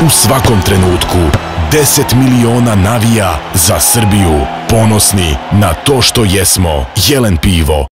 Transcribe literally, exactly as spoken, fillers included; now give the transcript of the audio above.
u svakom trenutku. deset miliona navija za Srbiju. Ponosni na to što jesmo. Jelen pivo.